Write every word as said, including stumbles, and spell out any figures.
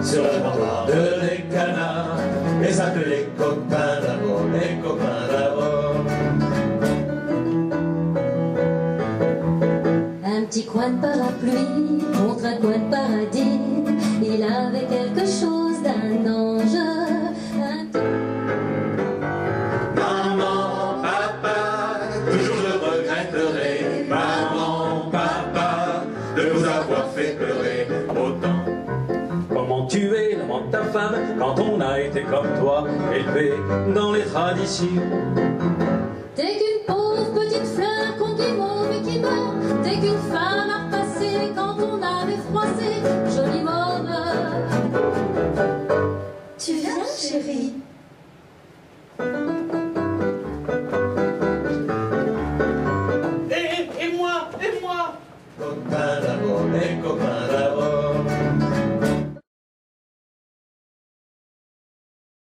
sur le trottoir de des canards, les appelés les copains d'abord, les copains d'abord. Un petit coin de parapluie contre un coin de paradis, il avait quelque chose d'un ange. Un... Maman, papa, toujours je regretterai, maman, papa, de vous avoir fait pleurer autant. Comment tu es, l'amant de ta femme, quand on a été comme toi, élevé dans les traditions. T'es qu'une pauvre petite fleur qu'on guimauve et qui meurt. T'es qu'une femme à repasser quand on avait froissé. Jolie môme. Tu viens, chérie? Et, et moi, et moi? Copains d'abord, les copains d'abord.